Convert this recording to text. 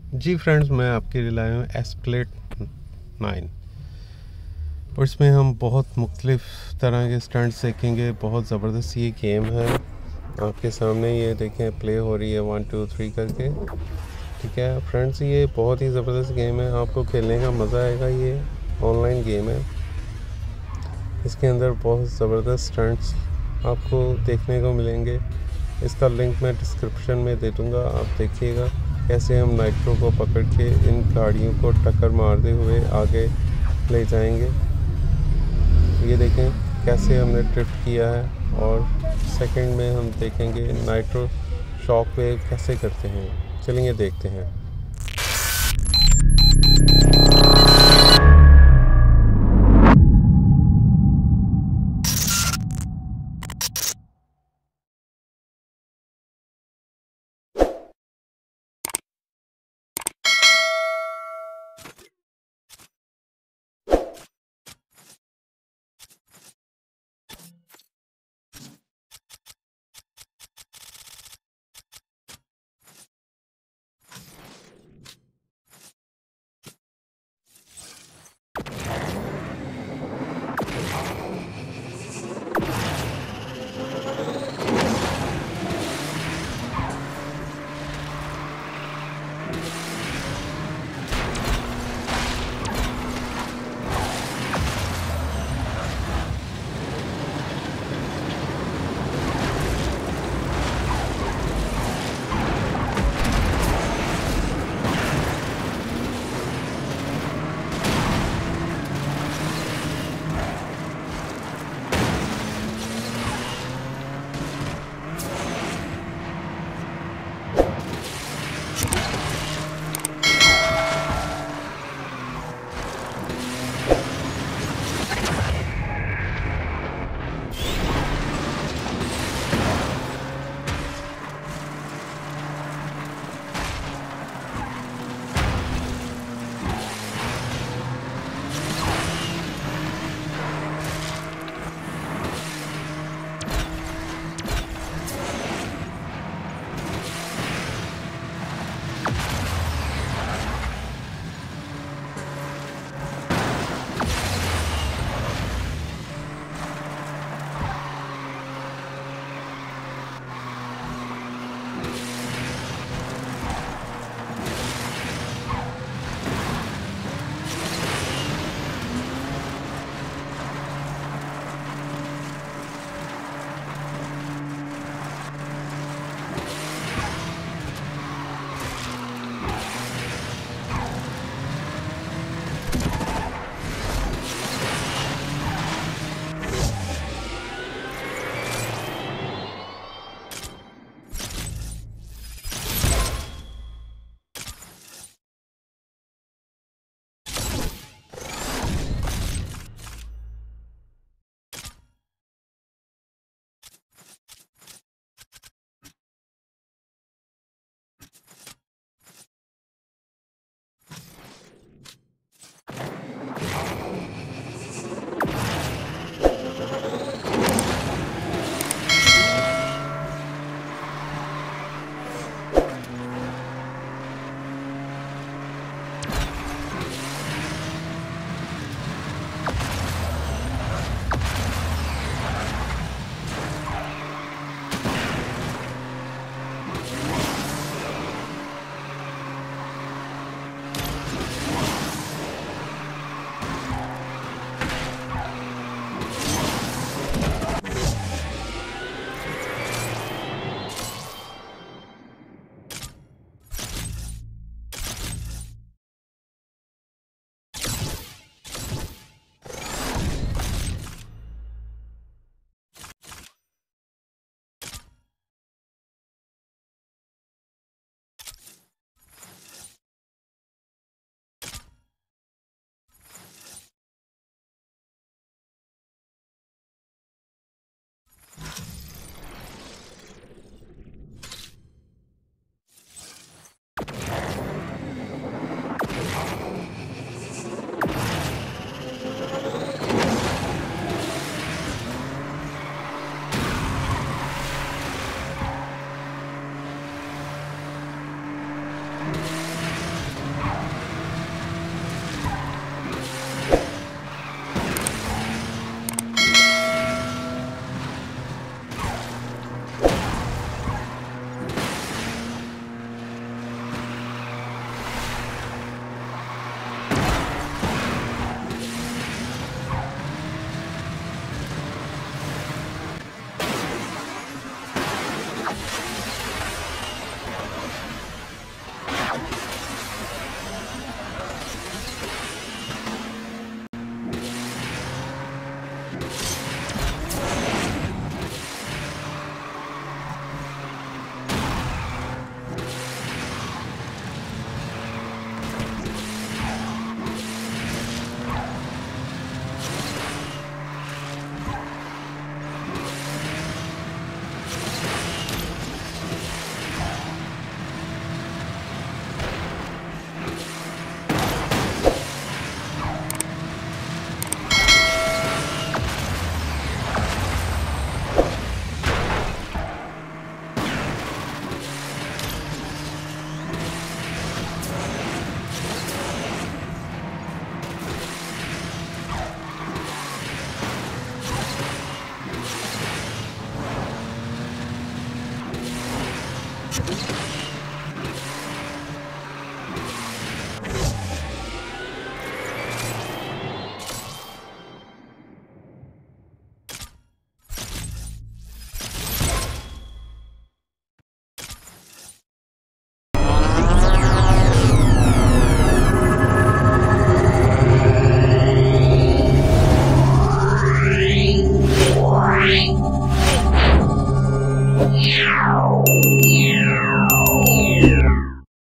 जी friends, मैं आपके लिए लाया हूँ एस्प्लेट 9 और इसमें हम बहुत मुख्तलिफ़ तरह के स्टंट्स देखेंगे। बहुत ज़बरदस्त ये गेम है। आपके सामने ये देखें, प्ले हो रही है 1 2 3 करके। ठीक है फ्रेंड्स, ये बहुत ही ज़बरदस्त गेम है। आपको खेलने का मज़ा आएगा। ये ऑनलाइन गेम है। इसके अंदर बहुत ज़बरदस्त स्टंट्स आपको देखने को मिलेंगे। इसका लिंक मैं डिस्क्रिप्शन में दे दूँगा, आप देखिएगा कैसे हम नाइट्रो को पकड़ के इन गाड़ियों को टक्कर मारते हुए आगे ले जाएंगे। ये देखें कैसे हमने ड्रिफ्ट किया है, और सेकंड में हम देखेंगे नाइट्रो शॉक वेव कैसे करते हैं। चलिए देखते हैं।